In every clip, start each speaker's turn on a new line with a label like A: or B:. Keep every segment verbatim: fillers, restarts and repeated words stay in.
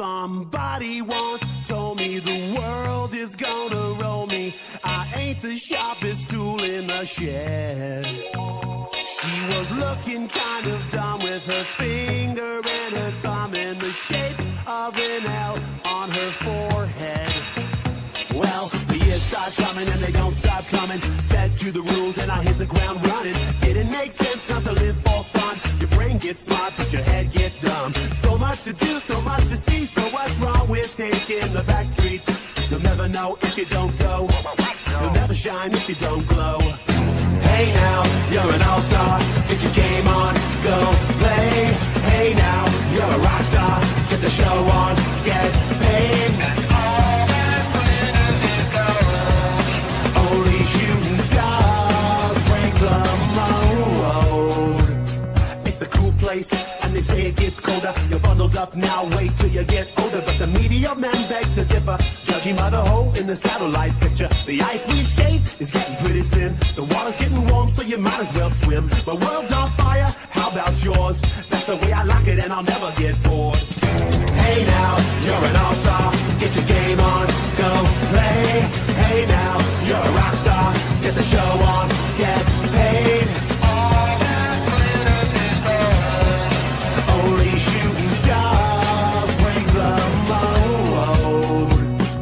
A: Somebody once told me the world is gonna roll me. I ain't the sharpest tool in the shed. She was looking kind of dumb with her finger and her thumb in the shape of an L on her forehead. Well, the years start coming and they don't stop coming. Fed to the rules and I hit the ground running. Didn't make sense not to live for fun. Your brain gets smart but your head gets dumb. So much to do, so much to see. So what's wrong with taking the back streets? You'll never know if you don't go. You'll never shine if you don't glow. Hey now, you're an all-star. Get your game on, go play. Hey now, you're a rock star. Get the show on, get paid. All that glitters is gold. Only shooting stars break the mold. It's a cool place, and they say it gets colder. You're bundled up now, wait till you get older. But the media men beg to differ, judging by the hole in the satellite picture. The ice we skate is getting pretty thin. The water's getting warm, so you might as well swim. My world's on fire, how about yours? That's the way I like it, and I'll never get bored. Hey now, you're an all-star. Get your game on, go play. Hey now, you're a rock star. Get the show on, get paid. All that glitters is gold. Only shooting stars break the mold.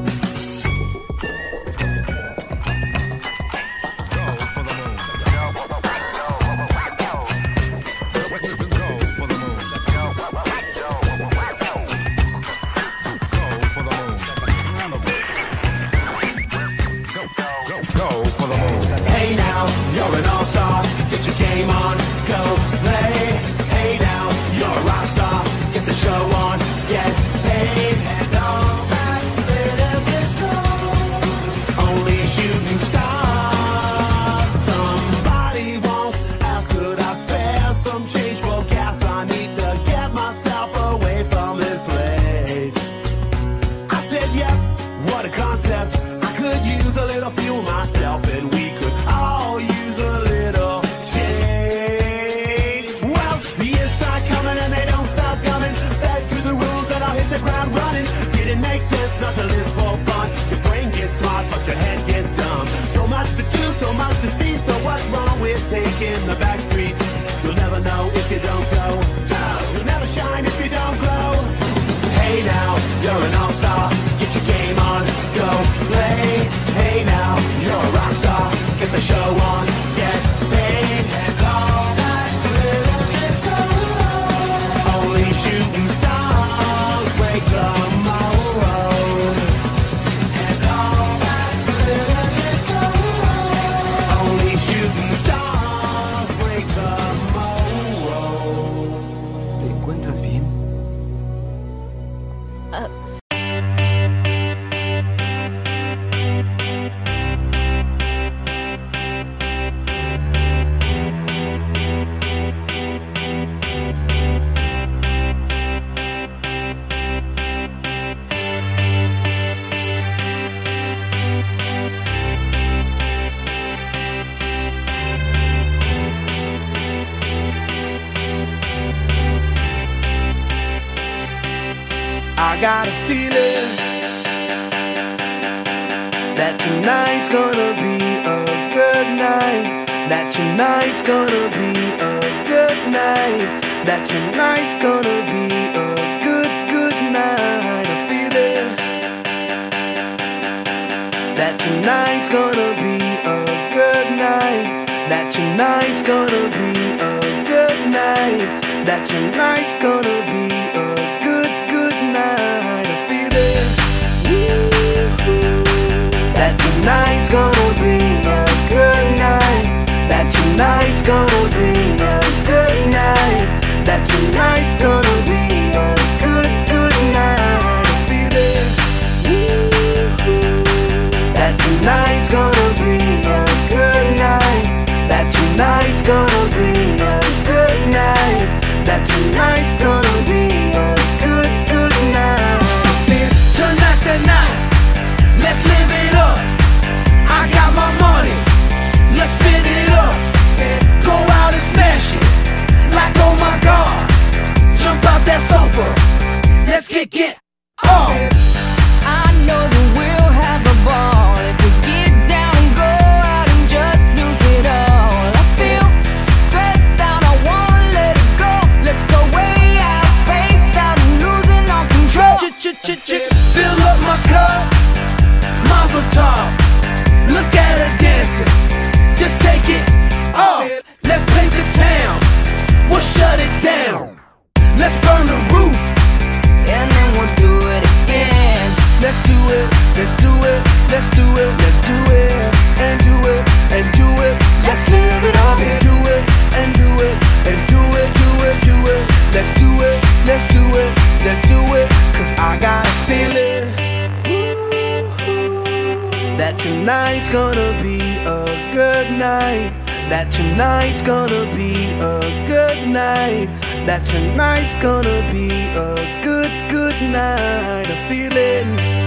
A: Hey now, you're an all-star. Get your game on, go play. Hey now, you're a rock star. Get the show on, get paid. And all that glitters is gold. Only shooting stars. Somebody once asked, could I spare some change for gas? I need to get myself away from this place. I said, yeah, what a concept. I could use a little fuel myself, and we could all use a little change. Well, the years start coming and they don't stop coming. Back to the rules and I'll hit the ground running. Didn't make sense not to live for fun. Your brain gets smart but your head gets dumb. So much to do, so much to see. So what's wrong with taking the back streets? You'll never know if you don't go. You'll never shine if you don't glow. Hey now, you're an all-star. Get your game on, go play. Hey now, you're a rock star. Get the show on, get paid. And all that glitters is gold. Only shooting stars break the mold. And all that glitters is gold. Only shooting stars break the mold.
B: ¿Te encuentras bien?
C: Uh,
D: I got a feeling that tonight's gonna be a good night. That tonight's gonna be a good night. That tonight's gonna be a good, good night. A feeling that tonight's gonna be a good night. That tonight's gonna be a good night. That tonight's gonna be a good, good night. A feeling that tonight's gonna be a good night. That tonight's gonna be a good night. That tonight's gonna be a good, good night. A feeling that tonight's gonna be a good night. That tonight's gonna be a good night. That tonight's gonna be Oh,
C: I know that we'll have a ball if we get down and go out and just lose it all. I feel stressed out, I wanna let it go. Let's go way out, spaced out and losing all control.
D: Fill up my cup, Mazel tov. Look at her dancing, just take it off. Let's paint the town, we'll shut it down. Let's burn the roof,
C: And then we'll do it again.
D: let's do it, let's do it, let's do it, let's do it, and do it, and do it. Let's live it up and do it, and do it, and do it, do it, do it. Let's do it, let's do it, let's do it. Cause I got a feeling that tonight's gonna be a good night. That tonight's gonna be a good night. That tonight's gonna be a good, good night. A feeling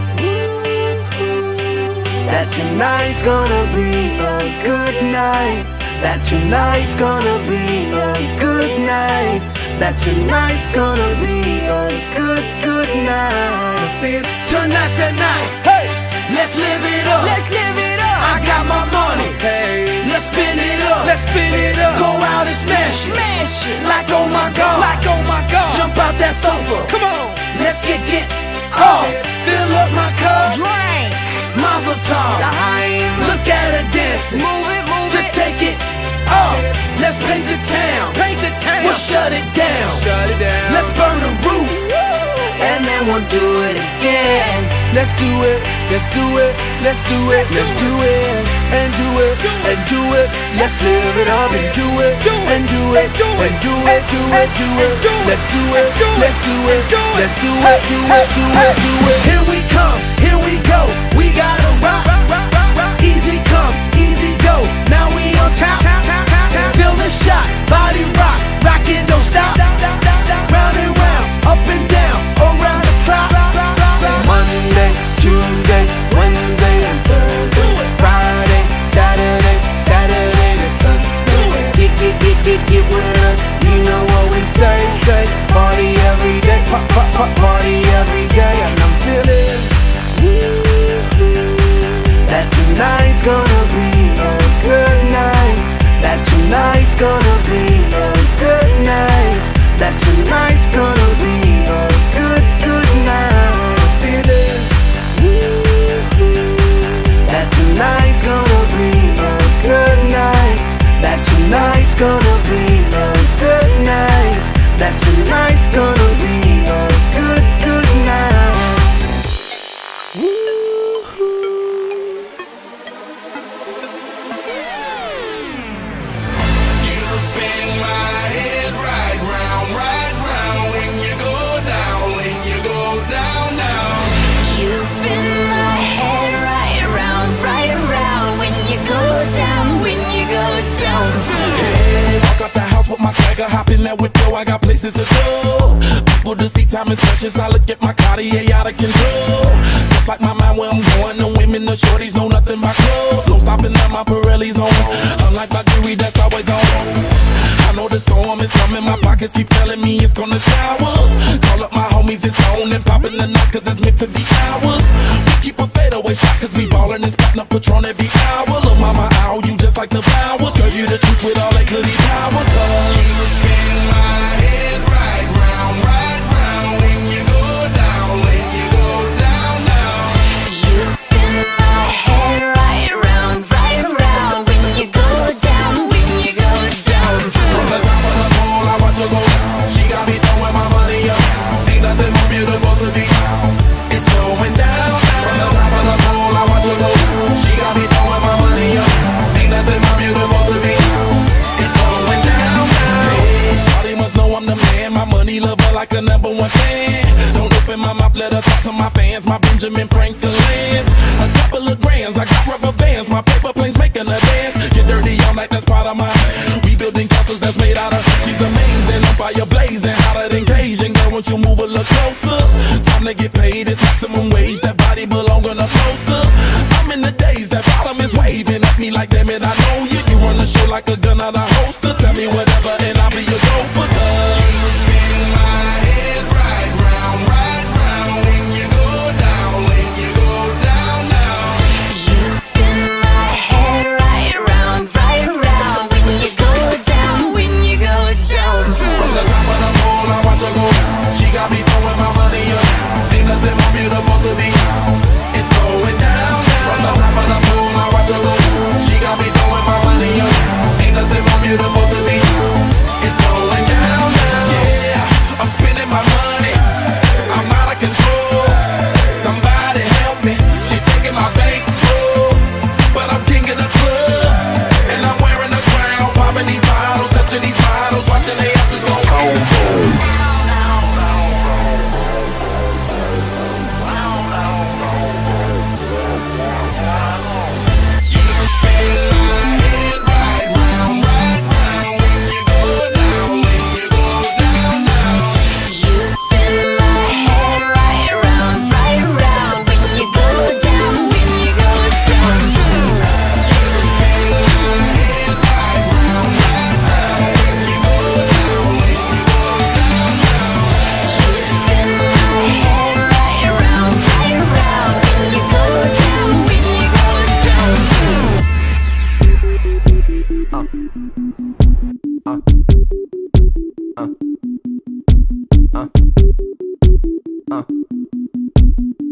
D: that tonight's gonna be a good night. That tonight's gonna be a good night. That tonight's gonna be a good, good night. I feel tonight's the night. Hey, let's live it up.
C: Let's live it up.
D: I got my money. Hey, let's spin it up. Let's spin it up. Go out and smash it.
C: Smash it.
D: Like oh my god. Like oh my god. Jump out that sofa. Come on. Let's get get off. Fill up my cup.
C: Drink.
D: Mazel tov.
C: Time.
D: Look at her dancing.
C: Move it, move
D: Just
C: it.
D: take it off. Let's paint the town. Paint the town. We'll shut it down. Shut it down. Let's burn the roof.
C: And then we'll do it again.
D: Let's do it, let's do it, let's do it, let's do it, and do it, and do it. Let's live it up and do it, and do it, and do it, do it, do it. Let's do it, let's do it, let's do it, do it, do it, do it. Here we come, here we go. We gotta rock, easy come, easy go. Now we on top, feel the shot, body rock, rock it, don't stop. Round and round, up and down, around the clock. Monday, Tuesday, Wednesday, and Thursday, Friday, Saturday, Saturday to Sunday. Get, get, get, get, get with us. You know what we say, say. Party every day, pop, pop, pop, party every day. And I'm feeling that tonight's gonna be a good night. That tonight's gonna be a good night. That tonight's gonna be a good, good night. Feeling that tonight's gonna be a good night. That tonight's gonna be a good night. That tonight's gonna be a good, good night.
E: You spin my head right round, right round when you go down, when you go down, down.
C: You spin my head right around, right around when you go down, when you go down, down.
E: Hey, walk out the house with my swagger, hop in that window, I got places to go. People to see, time is precious, I look at my Cartier out of control. Just like my mind where I'm going, the women, the shorties know nothing but clothes. No stopping at my Pirelli's on, unlike my jewelry that's always on. I know the storm is coming, my pockets keep telling me it's gonna shower. Call up my homies, it's on and popping the night cause it's meant to be ours. We keep a fadeaway shot cause we ballin' and spotting up Patron every hour. Look mama, ow, you just like the flowers. Girl, you the truth with all that goody power. You spin my head right round, right round when you go down, when you go down, down.
C: You spin my head right around, right around when you go down, when you go down,
E: From the
C: down.
E: top of the pole, I watch her go down. She got me throwing my money up. Ain't nothing more beautiful to be. It's going down, down. From the top of the pole, I watch her go down. She got me throwing my money up. Ain't nothing more beautiful to be. It's going down, down. Hey, Shawty must know I'm the man. My money lover like a number one fan. Don't open my mouth, let her talk to my fans. My Benjamin Franklin's. A couple of grands, I got rubber bands. My paper planes making a dance. Get dirty all night, that's part of my. We building castles that's made out of. She's amazing, on fire blazing, hotter than Cajun. Girl, won't you move a little closer? Time to get paid, it's maximum wage. That body belong on a poster. I'm in the days, that bottom is waving at me like, damn it, I know you. You run the show like a gun out of holster. Tell me whatever and I'll be your gopher. You spin my head right round, right round when you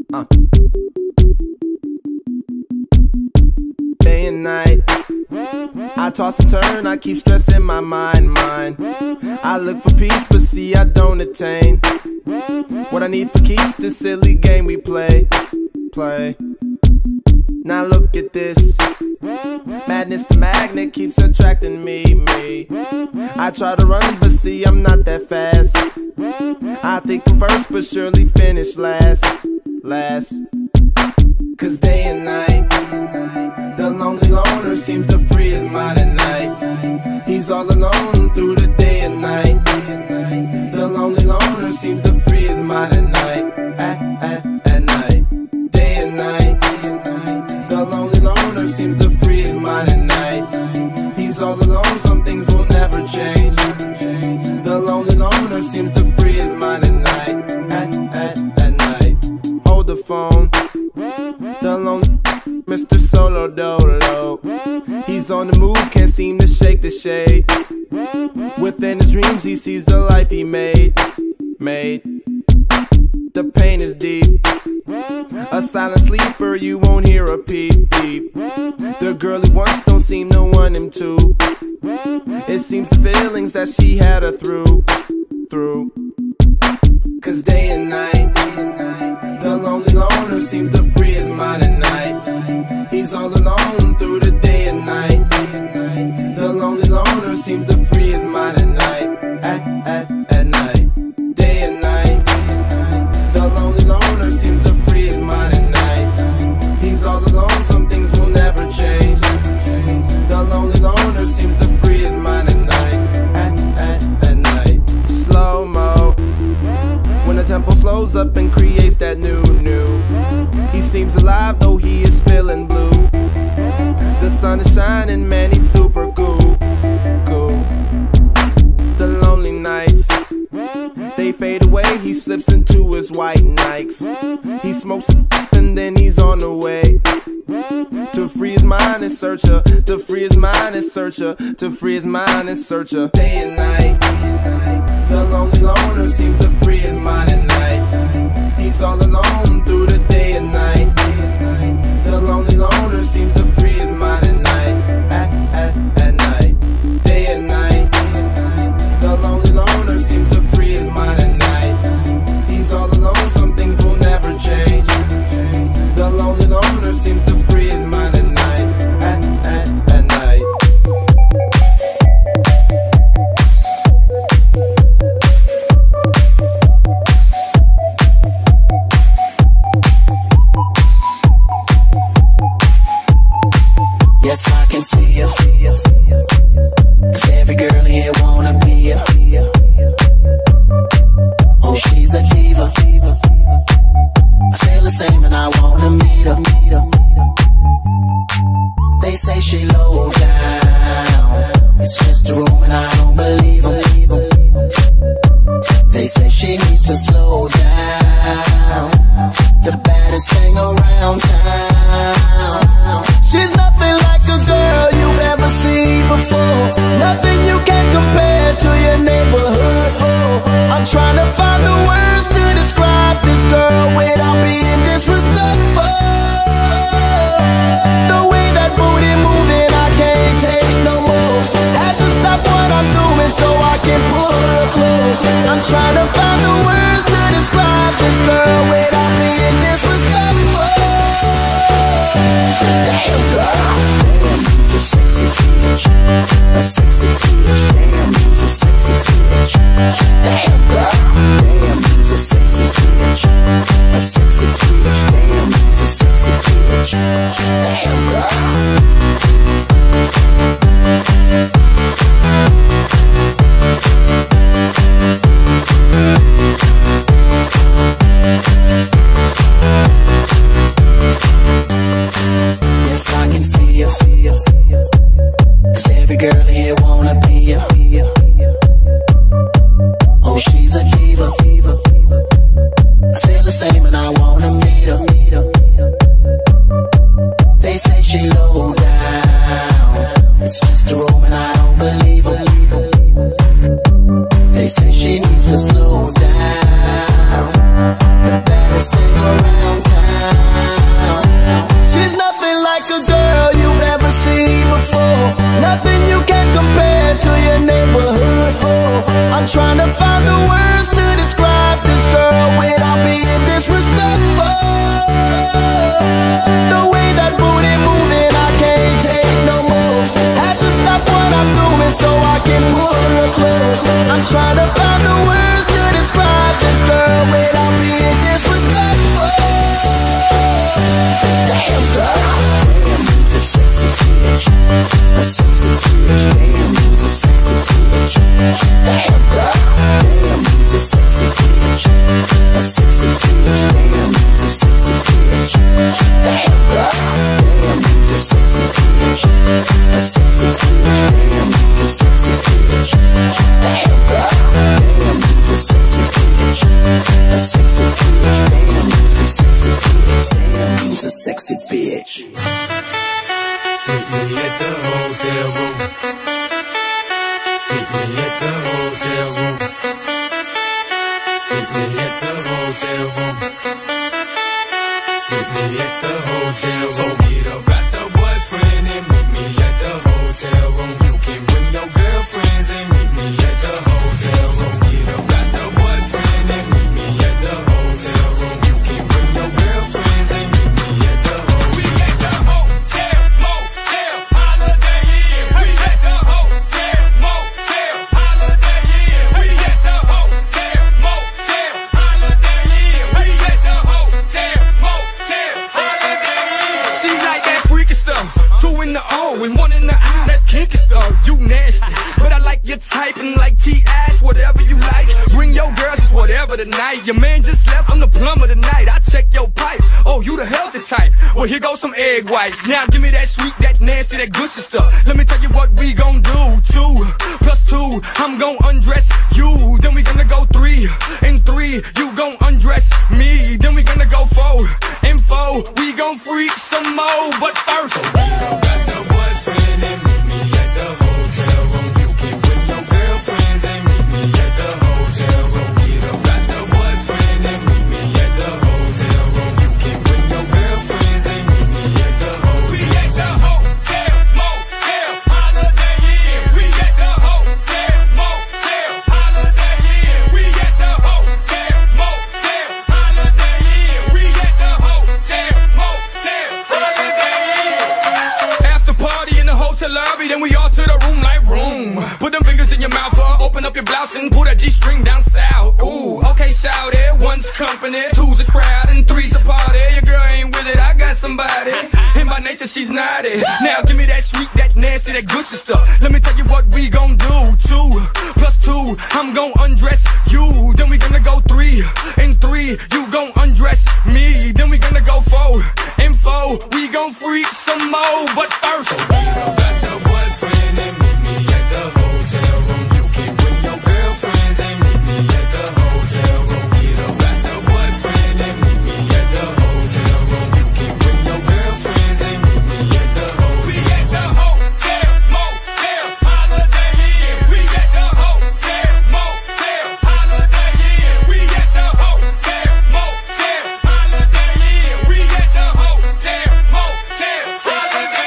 D: Uh. Day and night, I toss and turn, I keep stressing my mind, mind. I look for peace, but see I don't attain what I need for keeps this silly game we play, play. Now look at this, madness the magnet keeps attracting me, me. I try to run, but see I'm not that fast. I think I'm first, but surely finish last, last. Cause day and night, the lonely loner seems to free his mind at night. He's all alone through the day and night. The lonely loner seems to free his mind at night, at, at, at night. Day and night, the lonely loner seems to free his mind at night. He's all alone, some things will never change. The lonely loner seems to free his mind at night, at, at, at night. Hold the phone, the lonely Mister Solo Dolo. He's on the move, can't seem to shake the shade. Within his dreams he sees the life he made, made. The pain is deep, a silent sleeper, you won't hear a peep, peep. The girl he wants don't seem to want him to. It seems the feelings that she had her through, through. Cause day and night, the lonely loner seems to free his mind at night. He's all alone through the day and night. The lonely loner seems to free his mind at night, at, at, at night. Day and night, the lonely loner seems to free his mind at night. He's all alone, some things will never change. The lonely loner seems to free his mind at night, at, at, at night. Slow-mo, when the tempo slows up and creates that new, new. He seems alive though he is feeling blue. The sun is shining, man, he's super cool, cool. The lonely nights, they fade away, he slips into his white Nikes. He smokes a and then he's on the way to free his mind and search her, to free his mind and search her, to free his mind and search her. Day and night, the lonely loner seems to free his mind at night. He's all alone through the day and night. The lonely loner seems to free his mind at night, at, at, at night. Day and night, the lonely loner seems to free his mind at night. He's all alone, some things will never change. The lonely loner seems to free his mind at night, at, at, at night.
F: Yes, I can see you, cause every girl here wanna be ya. Oh, she's a diva, I feel the same and I wanna meet her. They say she low down, it's just a room and I don't believe them. They say she needs to slow down, the baddest thing around town. She's nothing like a girl you've ever seen before, nothing you can compare to your neighborhood. Oh, I'm trying to find the words to describe this girl without being disrespectful. The way that booty moving, I can't take no more. Had to stop what I'm doing so I can pull her close. I'm trying to find the words to describe this girl without being disrespectful. Damn girl, damn, you's a sexy bitch, a sexy bitch. Damn, you's a sexy bitch. Damn girl, damn, you's a sexy bitch, a sexy bitch. Damn, you's a sexy bitch. Damn girl. Yes, I can see you, cause every girl here wanna be ya. Oh, she's a diva, I feel the same and I wanna meet her. They say she low down, it's just a room and I don't believe her. They say she needs to slow down, the baddest thing around town. trying to find the words to describe this girl without being disrespectful. Damn girl, damn, you's a sexy bitch, a sexy bitch. Damn, you's a sexy bitch. Damn girl, damn, you's a sexy bitch, a sexy bitch. Damn, you's a sexy bitch. Damn girl, damn, you's a sexy bitch, a sexy bitch. Damn, you's a sexy bitch. Damn girl, damn, you's a sexy bitch, a sexy bitch. Damn, you's a sexy bitch. Damn, you's a sexy bitch.
B: Meet me at the hotel room. Meet me at the hotel room. Meet me at the hotel room. Meet me at the hotel room. Get up, got your boyfriend and meet me at the hotel room. You can bring your girlfriends and meet me at the hotel room. Get up, got your boyfriend and meet me at the hotel room. You can bring your girlfriends and meet me at the hotel room. We at the hotel, motel, Holiday Inn. We at the hotel, motel, Holiday Inn. We at the hotel, motel, Holiday Inn. We at the hotel, motel, Holiday Inn. She like that freaky stuff, two in the O and one in the I. That kinky stuff, you nasty, but I like your type and like T-ass, whatever you like. Bring your girls, it's whatever tonight. Your man just left, I'm the plumber tonight. I check your pipes, oh you the healthy type. Well here goes some egg whites. Now give me that sweet, that nasty, that gushy stuff. Let me tell you what we gon' do. Two plus two, I'm gon' undress you. Then we gonna go three and three, you gon' undress me. Then we gonna go four and four, we gon' freak some more. But first, so you don't got your boyfriend and meet me at the hotel room. You can bring your girlfriends and meet me at the hotel room. You don't got your boyfriend and meet me at the hotel room. You can bring your girlfriends and meet me at the hotel room. We at the hotel, motel, Holiday Inn. We at the hotel, motel, Holiday Inn. We at the hotel, motel, Holiday Inn. We at the hotel, motel, Holiday Inn. After party in the hotel lobby, then we all to the room like room. Put them fingers in your mouth, uh, open up your blouse and pull that G-string down south. Ooh, okay, shout it. One's company, two's a crowd, and three's a party. Your girl ain't with it, I got somebody. And by nature, she's naughty. Now give me that sweet, that nasty, that gushy stuff. Let me tell you what we gon' do. Two plus two, I'm gon' undress you. Then we gonna go three and three, you gon' undress me. Then we gonna go four and four, we gon' freak some more. But first, so you don't got your boyfriend and meet me at the hotel room. You can bring your girlfriends and meet me at the hotel room. You don't got your boyfriend and meet me at the hotel room. You can bring your girlfriends and meet me at the hotel room. We at the hotel, motel, Holiday Inn. We at the hotel, motel, Holiday Inn. We at the hotel, motel, Holiday Inn. We at the hotel, motel, Holiday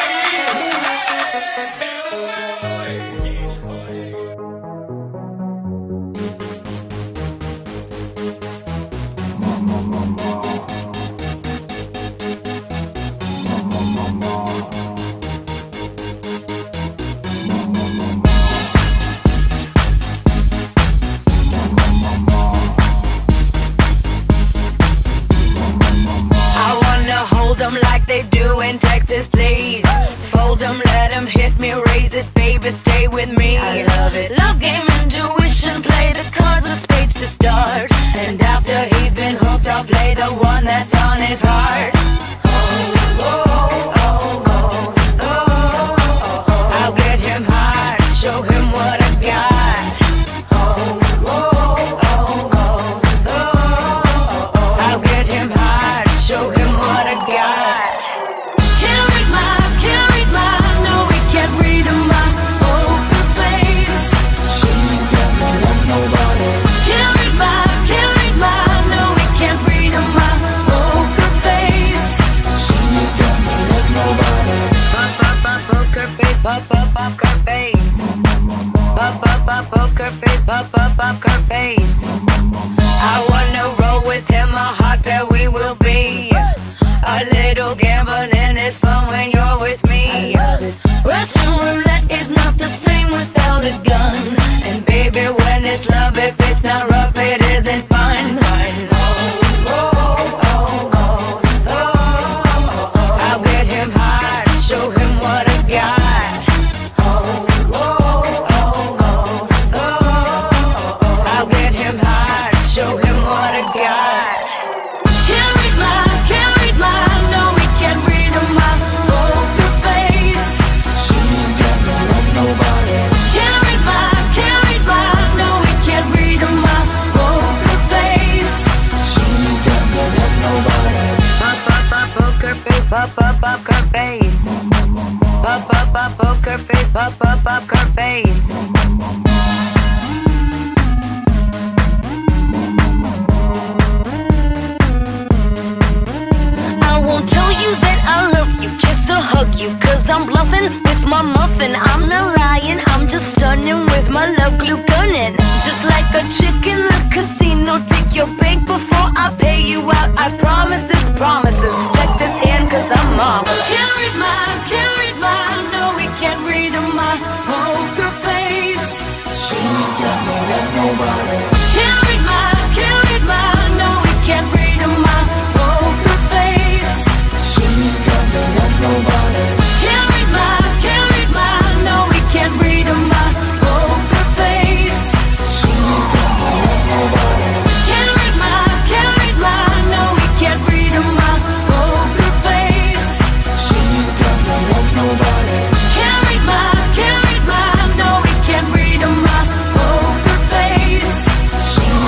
C: I wanna hold them like they do in Texas, please. Fold them, let them hit me, raise it, baby, stay with me. I love it. Love game, intuition, play the cards with spades to start. And after he's been hooked, I'll play the one that's on his heart. Oh, oh, oh, oh, oh, oh, oh. I'll get him hard, show him what I got. Oh, oh, oh, oh, oh, oh, oh. I'll get him hard, show him what I got. Can't read my, can't read my, no, we can't read my poker face. She's got me like nobody. Can't read my, can't read my, no, we can't read my poker face. She's got me like nobody. Pop, pop, pop, poker face, pop, pop, poker face. Pop, pop, pop, poker face, pop, pop, poker face. I wanna roll with him, a hot pair we will be. A little gambling is fun when you're with me. Russian roulette is not the same without a gun. And baby, when it's Pop up poker face. Pop up up poker face. Pop up poker face. I won't tell you that I love you, kiss or hug you, cause I'm bluffing with my muffin. I'm not lying, I'm just stunning with my love glue gunning. Just like a chick in the casino, take your bank before I pay you out. I promise this, promises. Check this hand cause I'm marvelous. Can't read mine, can't read mine. No, we can't read my poker face. She's got me like nobody. Can't read mine, can't read mine. No, we can't read my poker face. She's got me like nobody. Can't read mine, can't read mine. No, we can't read my poker face. She's got me like nobody. Can't read mine, can't read mine. No, we can't read my poker face. She's got me like nobody. Can't read mine, can't read mine. No, we can't read my poker face. She's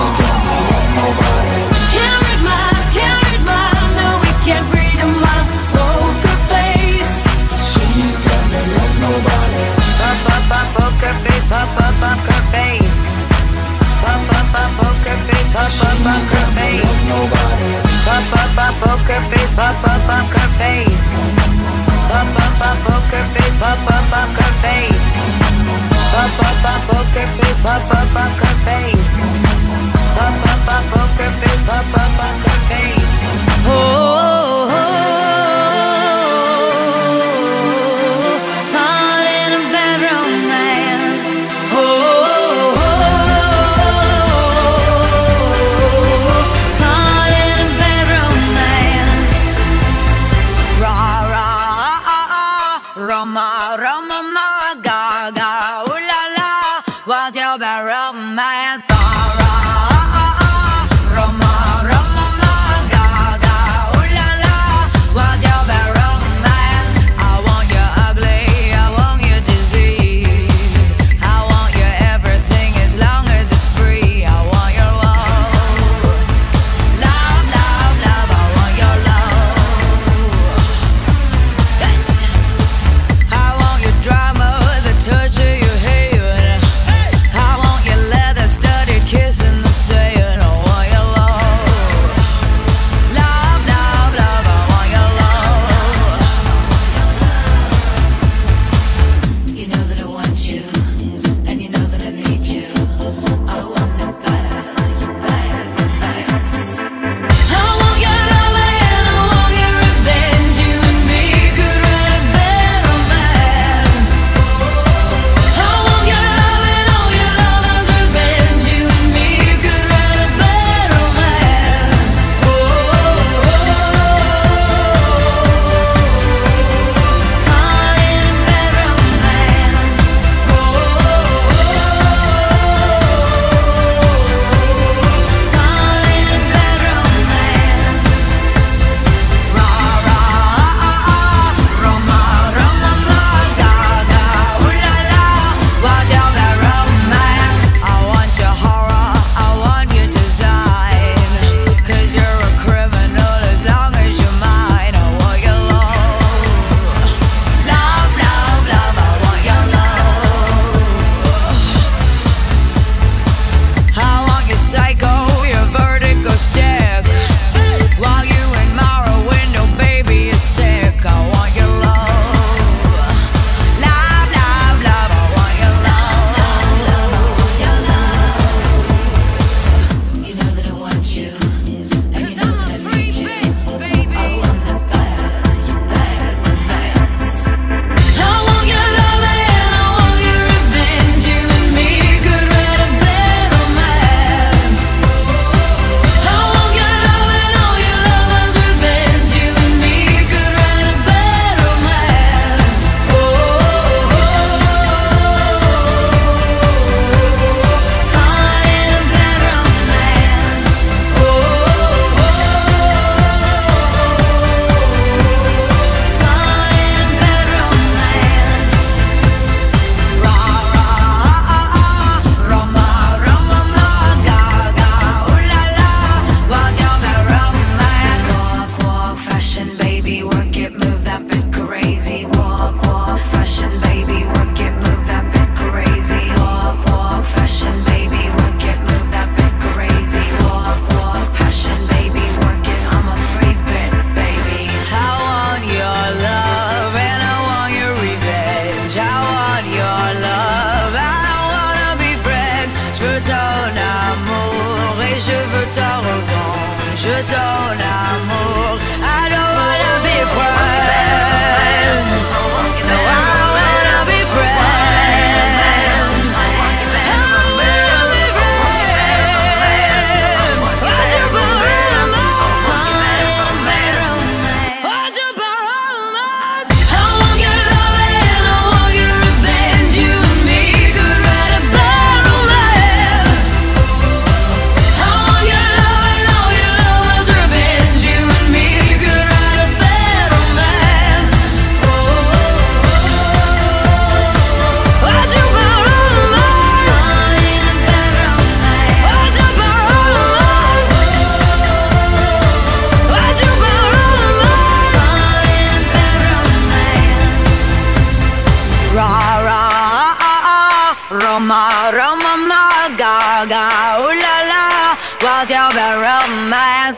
C: je donne l'amour. I don't wanna be friends. No, I don't wanna be friends. I don't wanna be friends. Why'd you borrow mine? Why'd you borrow mine? I want your love and I want your revenge. You and me could write a bad romance. I want your love and all your love was revenge. You and me could write a bad romance. Oh, why'd you borrow mine? Why'd you borrow mine? Why'd you borrow mine? Ra ra Roma Roma ma ga ga ooh la la, what's your bad romance?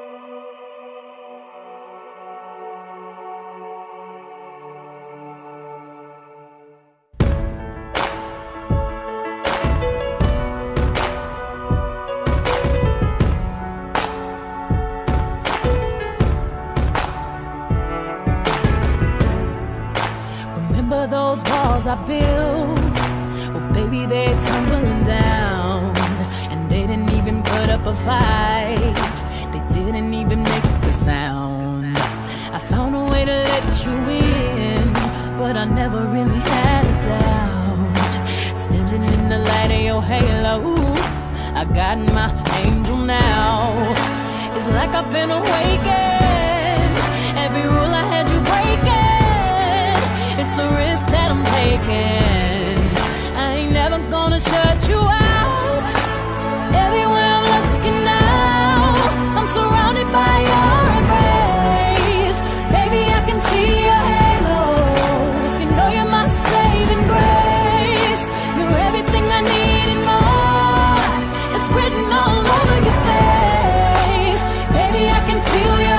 C: Remember those walls I built? Well, baby, they're tumbling down. And they didn't even put up a fight. They didn't even make the sound. I found a way to let you in, but I never really had a doubt. Standing in the light of your halo, I got my angel now. It's like I've been awakened. Every rule I had you breaking, it's the risk that I'm taking. I ain't never gonna shut you out. Everywhere I'm looking now, I'm surrounded by your embrace. Baby, I can see your halo. You know you're my saving grace. You're everything I need and more. It's written all over your face. Baby, I can feel your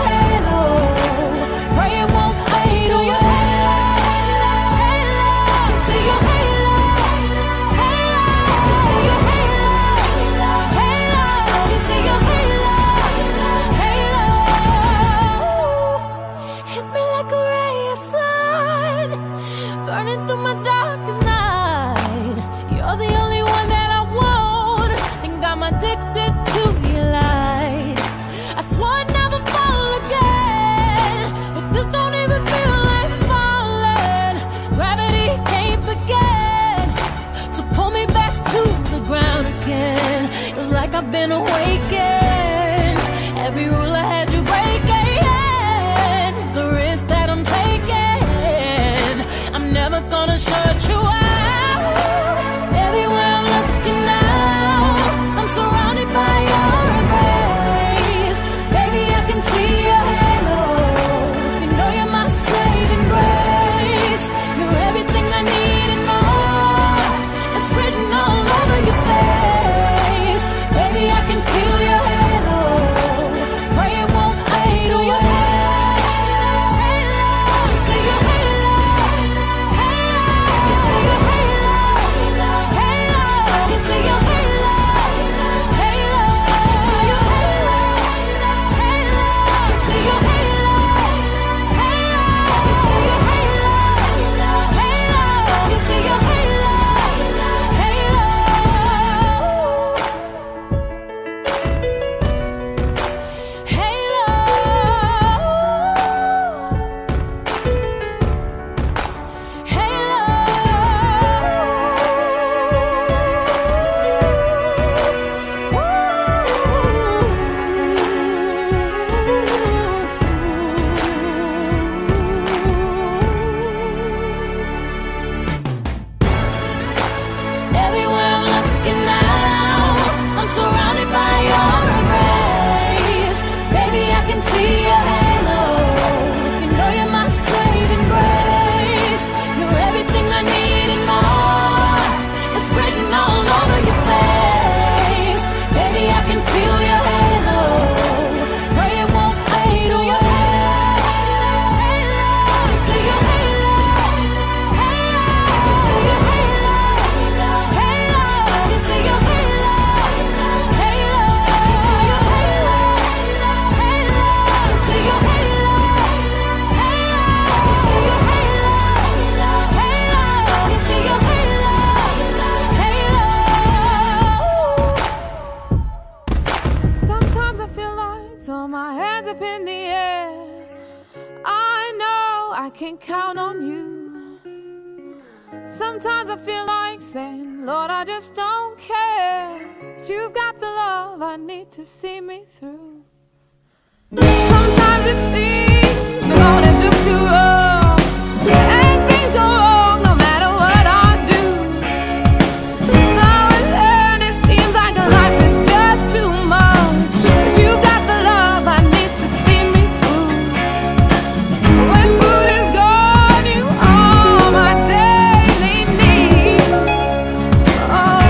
C: yeah. I know I can count on you. Sometimes I feel like saying, Lord, I just don't care. But you've got the love I need to see me through. Sometimes it seems the going is just too rough, and things go wrong no matter what I do. Now and then it seems like life is just too much, but you've got the love I need to see me through. When food is gone, you are my daily need. Oh,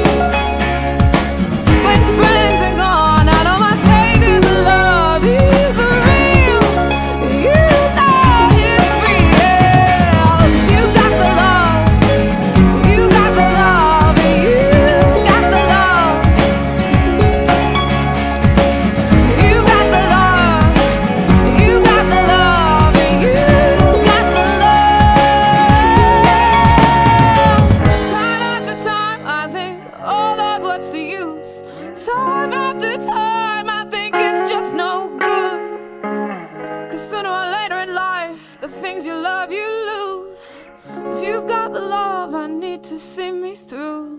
C: when friends are gone, I know my Savior's love is real. You know it's real. You got the love, you got the love, you got the love, you got the love, you got the love, you got the love. Time after time I think, oh Lord, what's the use? Time after time I think it's just no good. Cause sooner or later in life, the things you love you lose. But you've got the love I need to see me through.